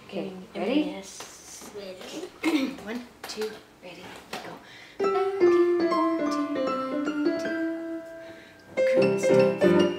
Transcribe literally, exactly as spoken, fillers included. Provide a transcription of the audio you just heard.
Okay, Mm, ready? Yes. Ready. One, two, ready, go. Back in nineteen ninety-two, Christopher